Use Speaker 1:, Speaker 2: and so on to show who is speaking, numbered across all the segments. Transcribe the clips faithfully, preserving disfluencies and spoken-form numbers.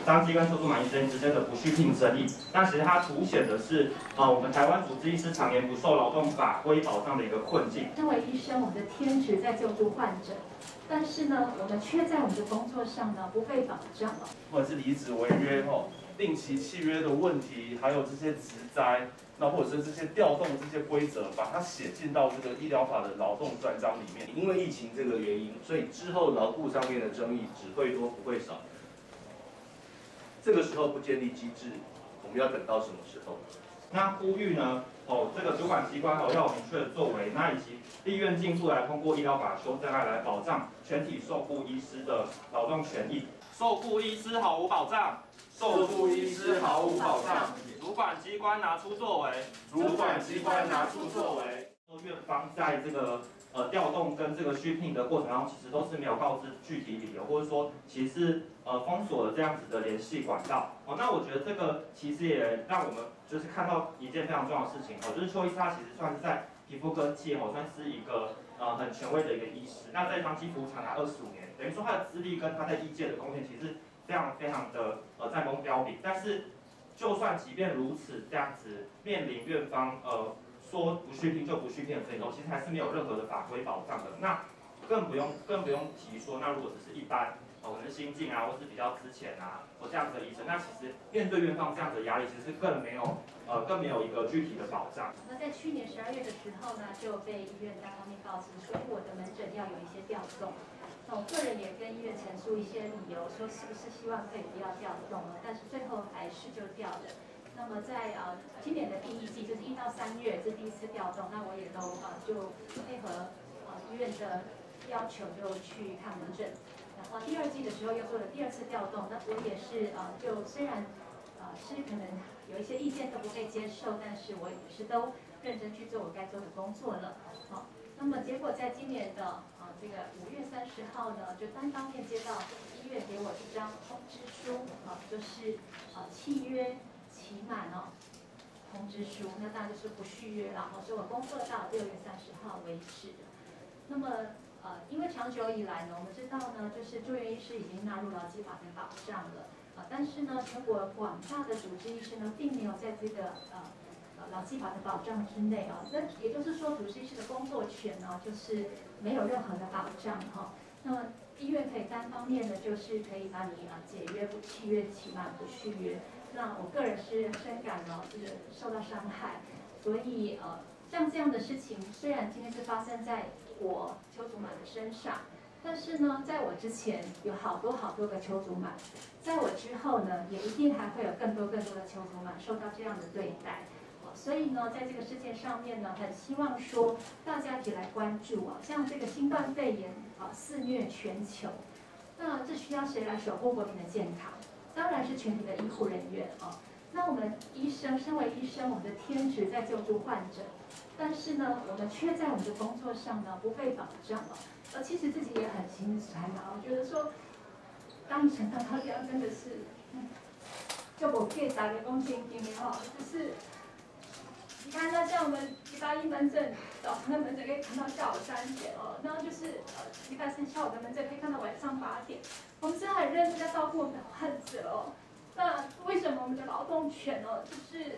Speaker 1: 张基跟邱淑满医生之间的不续聘争议。那其实它凸显的是，呃，我们台湾主治医师常年不受劳动法规保障的一个困境。
Speaker 2: 身为医生，我们的天职在救助患者，但是呢，我们却在我们的工作上呢不被保障了。
Speaker 3: 或者是离职违约吼。 定期契约的问题，还有这些职灾，那或者是这些调动这些规则，把它写进到这个医疗法的劳动专章里面。
Speaker 4: 因为疫情这个原因，所以之后劳雇上面的争议只会多不会少。这个时候不建立机制，我们要等到什么时候？
Speaker 1: 那呼吁呢？哦，这个主管机关哦要有明确的作为，那以及立院进步来通过医疗法修正案来保障全体受雇医师的劳动权益。受雇医师毫无保障。
Speaker 3: 受雇医师毫无保障，
Speaker 1: 主管机关拿出作为，
Speaker 3: 主管机关拿出作为。
Speaker 1: 说院方在这个呃调动跟这个续聘的过程当中，其实都是没有告知具体理由，或者说其实呃封锁了这样子的联系管道。哦，那我觉得这个其实也让我们就是看到一件非常重要的事情哦，就是邱医师他其实算是在皮肤科界哦，算是一个呃很权威的一个医师。那在长期服务长达二十五年，等于说他的资历跟他在医界的贡献，其实。 非常非常的呃战功彪炳，但是就算即便如此，这样子面临院方呃说不续聘就不续聘的这种，其实还是没有任何的法规保障的。那更不用更不用提说，那如果只是一般哦，可能新进啊，或是比较之前啊，或这样子的医生，那其实面对院方这样子的压力，其实更没有呃更没有一个具体的保障。
Speaker 2: 那在去年十二月的时候呢，就被医院单方面告知，所以我的门诊要有一些调动。 那我个人也跟医院陈述一些理由，说是不是希望可以不要调动了，但是最后还是就调了。那么在呃今年的第一季，就是一到三月是第一次调动，那我也都呃就配合呃医院的要求，就去看门诊。然后第二季的时候又做了第二次调动，那我也是呃就虽然呃是可能有一些意见都不被接受，但是我也是都认真去做我该做的工作了。好，那么结果在今年的。 这个五月三十号呢，就单方面接到医院给我一张通知书，啊，就是啊契约期满哦，通知书，那当然就是不续约了，哦，所以我工作到六月三十号为止。那么呃，因为长久以来呢，我们知道呢，就是住院医师已经纳入劳基法的保障了，啊，但是呢，全国广大的主治医师呢，并没有在这个呃。 劳基法的保障之内啊，那也就是说，主治医师的工作权呢，就是没有任何的保障哈。那么医院可以单方面的，就是可以把你啊解约、不契约期满、不续约。那我个人是深感了这个受到伤害，所以呃，像这样的事情，虽然今天是发生在我邱祖满的身上，但是呢，在我之前有好多好多个邱祖满，在我之后呢，也一定还会有更多更多的邱祖满受到这样的对待。 所以呢，在这个事件上面呢，很希望说大家一起来关注啊，像这个新冠肺炎啊肆虐全球，那这需要谁来守护国民的健康？当然是全体的医护人员啊。那我们医生，身为医生，我们的天职在救助患者，但是呢，我们却在我们的工作上呢不被保障了。呃，其实自己也很心酸啊，我觉得说，当医生当到这样真的是，嗯，就我可以打个公斤斤的哈，就是。 你看，那像我们一八一门诊早上的门诊可以看到下午三点哦，然后就是呃，一般是下午的门诊可以看到晚上八点。我们是很认真在照顾我们的患者哦。那为什么我们的劳动权哦，就是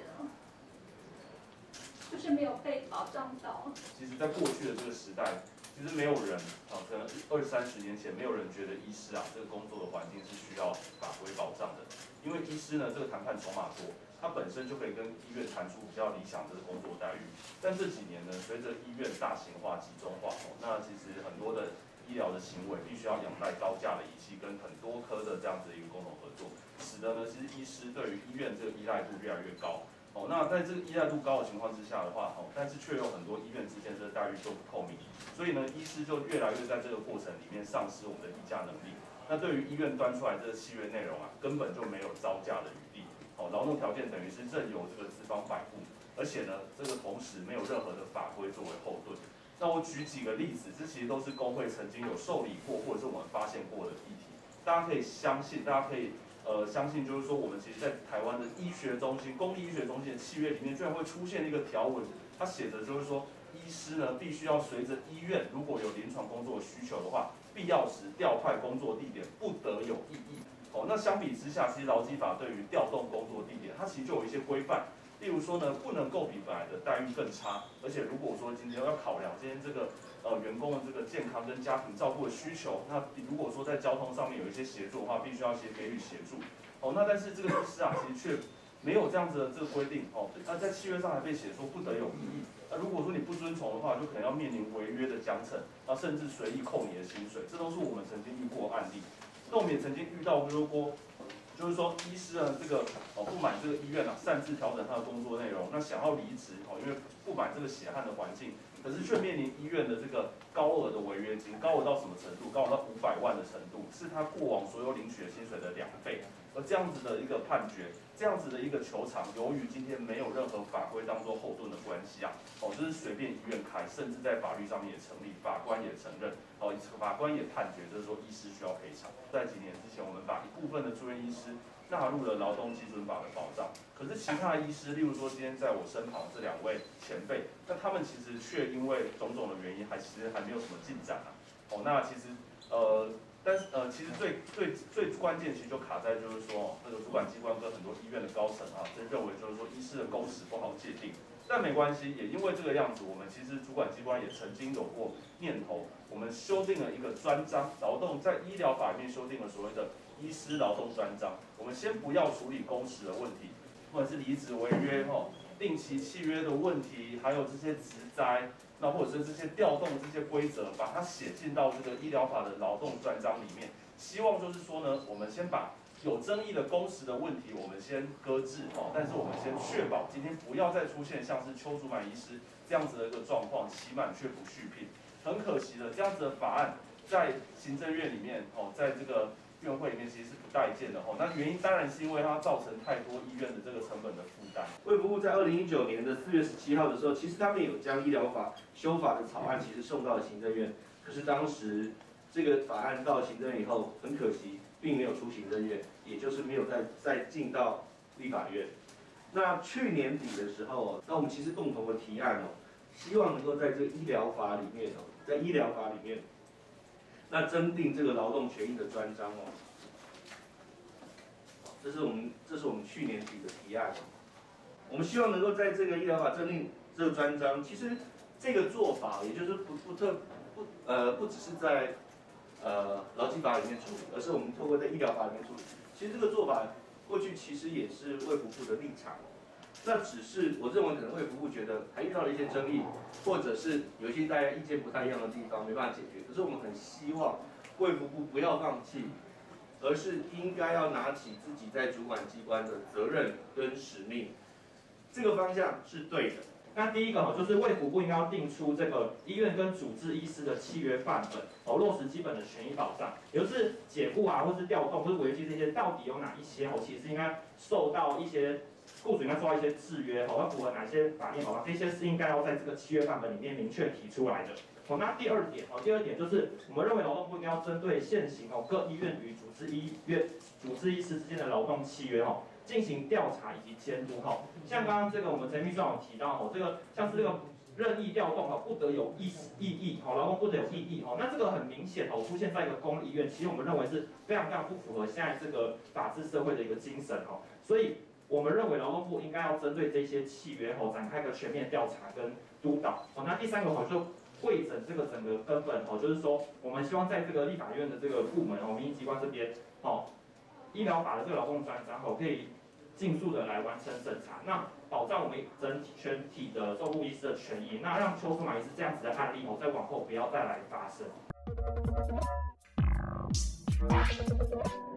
Speaker 2: 就是没有被保障到？
Speaker 3: 其实，在过去的这个时代，其实没有人啊，可能二三十年前，没有人觉得医师啊这个工作的环境是需要法规保障的，因为医师呢这个谈判筹码多。 他本身就可以跟医院谈出比较理想的工作待遇，但这几年呢，随着医院大型化、集中化，哦，那其实很多的医疗的行为必须要仰赖高价的仪器跟很多科的这样子的一个共同合作，使得呢，其实医师对于医院这个依赖度越来越高。哦，那在这个依赖度高的情况之下的话，哦，但是却有很多医院之间这个待遇就不透明，所以呢，医师就越来越在这个过程里面丧失我们的议价能力。那对于医院端出来这个契约内容啊，根本就没有招架的余地。 哦，劳动条件等于是任由这个资方摆布，而且呢，这个同时没有任何的法规作为后盾。那我举几个例子，这其实都是工会曾经有受理过，或者是我们发现过的议题。大家可以相信，大家可以呃相信，就是说我们其实在台湾的医学中心、公立医学中心的契约里面，居然会出现一个条文，它写着就是说，医师呢必须要随着医院如果有临床工作的需求的话，必要时调派工作地点，不得有异议。哦， 那相比之下，其实劳基法对于调动工作地点，它其实就有一些规范。例如说呢，不能够比本来的待遇更差，而且如果说今天要考量今天这个呃员工的这个健康跟家庭照顾的需求，那如果说在交通上面有一些协助的话，必须要先给予协助。哦，那但是这个医师啊，其实却没有这样子的这个规定哦，那在契约上还被写说不得有异议。那如果说你不遵从的话，就可能要面临违约的奖惩，啊，甚至随意扣你的薪水，这都是我们曾经遇过的案例。那我们也曾经遇到就是说。就是说，医师呢，这个哦不满这个医院啊擅自调整他的工作内容，那想要离职哦，因为不满这个血汗的环境，可是却面临医院的这个高额的违约金，高额到什么程度？高额到五百万的程度，是他过往所有领取的薪水的两倍。而这样子的一个判决，这样子的一个球场，由于今天没有任何法规当做后盾的关系啊，哦，就是随便医院开，甚至在法律上面也成立，法官也承认，哦，法官也判决，就是说医师需要赔偿。在几年之前，我们把一部分的住院医师纳入了劳动基准法的保障，可是其他的医师，例如说今天在我身旁这两位前辈，那他们其实却因为种种的原因，还其实还没有什么进展啊。哦，那其实呃。但是呃，其实最最最关键，其实就卡在就是说，这个主管机关跟很多医院的高层啊，真认为就是说医师的工时不好界定。但没关系，也因为这个样子，我们其实主管机关也曾经有过念头，我们修订了一个专章，劳动在医疗法里面修订了所谓的医师劳动专章。我们先不要处理工时的问题，或者是离职违约哦、定期契约的问题，还有这些职灾。那或者是这些调动这些规则，把它写进到这个医疗法的劳动专章里面，希望就是说呢，我们先把有争议的工时的问题，我们先搁置哦，但是我们先确保今天不要再出现像是邱竹满医师这样子的一个状况，期满却不续聘。很可惜的，这样子的法案在行政院里面哦，在这个院会里面其实是不待见的哦。那原因当然是因为它造成太多医院的这个成本的负担。
Speaker 4: 卫福部在二零一九年的四月十七号的时候，其实他们有将医疗法修法的草案其实送到了行政院，可是当时这个法案到行政院以后，很可惜并没有出行政院，也就是没有再再进到立法院。那去年底的时候，那我们其实共同的提案哦，希望能够在这个医疗法里面哦，在医疗法里面。那增订这个劳动权益的专章哦，这是我们这是我们去年底的提案。我们希望能够在这个医疗法增订这个专章。其实这个做法，也就是不不特不呃不只是在呃劳基法里面处理，而是我们透过在医疗法里面处理。其实这个做法过去其实也是卫福部的立场。那只是我认为可能卫福部觉得还遇到了一些争议，或者是有一些大家意见不太一样的地方没办法解决。可是我们很希望卫福部不要放弃，而是应该要拿起自己在主管机关的责任跟使命。这个方向是对的。
Speaker 1: 那第一个就是卫福部应该要定出这个医院跟主治医师的契约范本，哦，落实基本的权益保障，也就是解雇啊，或是调动，或是违约金这些，到底有哪一些哦，其实应该受到一些。雇主应该受到一些制约，哦，要符合哪些法令保障，这些是应该要在这个契约范本里面明确提出来的。哦，那第二点，哦，第二点就是我们认为劳动部应该要针对现行哦各医院与主治医院、主治医师之间的劳动契约哦进行调查以及监督哈。像刚刚这个我们陈秘书长有提到哦，这个像是这个任意调动哈，不得有异异议，哦，劳动不得有异议哦。那这个很明显哦，出现在一个公立医院，其实我们认为是非常非常不符合现在这个法治社会的一个精神哦，所以。我们认为劳动部应该要针对这些契约后展开一个全面调查跟督导。哦，那第三个哦就会诊这个整个根本哦，就是说我们希望在这个立法院的这个部门哦，民意机关这边哦，医疗法的这个劳动专章哦，可以尽速的来完成审查，那保障我们整体全体的照顾医师的权益，那让邱淑满医师这样子的案例哦，在往后不要再来发生。